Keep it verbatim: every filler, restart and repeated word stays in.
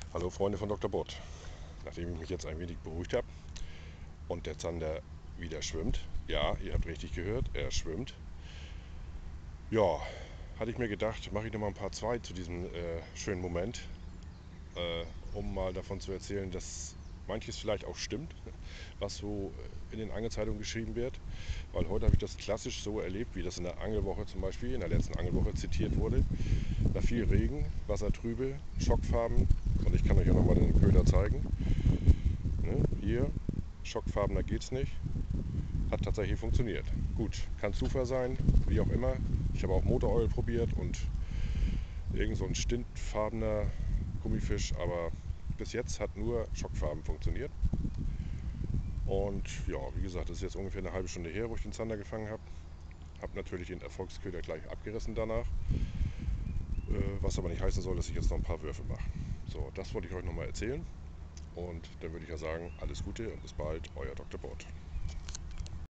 Hallo Freunde von Doktor Bott. Nachdem ich mich jetzt ein wenig beruhigt habe und der Zander wieder schwimmt, ja, ihr habt richtig gehört, er schwimmt. Ja, hatte ich mir gedacht, mache ich noch mal ein paar zwei zu diesem äh, schönen Moment, äh, um mal davon zu erzählen, dass manches vielleicht auch stimmt, was so in den Angelzeitungen geschrieben wird. Weil heute habe ich das klassisch so erlebt, wie das in der Angelwoche zum Beispiel, in der letzten Angelwoche zitiert wurde. Da viel Regen, Wassertrübe, Schockfarben und ich kann euch auch noch mal den Köder zeigen. Ne? Hier, schockfarbener geht's nicht. Hat tatsächlich funktioniert. Gut, kann Zufall sein, wie auch immer. Ich habe auch Motoröl probiert und irgend so ein stintfarbener Gummifisch, aber bis jetzt hat nur Schockfarben funktioniert. Und ja, wie gesagt, das ist jetzt ungefähr eine halbe Stunde her, wo ich den Zander gefangen habe. Habe natürlich den Erfolgsköder gleich abgerissen danach. Äh, was aber nicht heißen soll, dass ich jetzt noch ein paar Würfe mache. So, das wollte ich euch nochmal erzählen. Und dann würde ich ja sagen, alles Gute und bis bald, euer Doktor Bott.